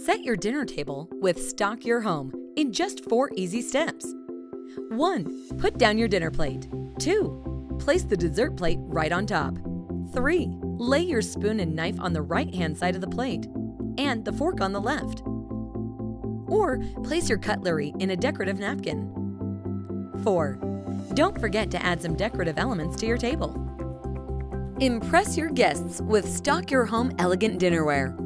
Set your dinner table with Stock Your Home in just 4 easy steps. 1. Put down your dinner plate. 2. Place the dessert plate right on top. 3. Lay your spoon and knife on the right-hand side of the plate and the fork on the left. Or place your cutlery in a decorative napkin. 4. Don't forget to add some decorative elements to your table. Impress your guests with Stock Your Home elegant dinnerware.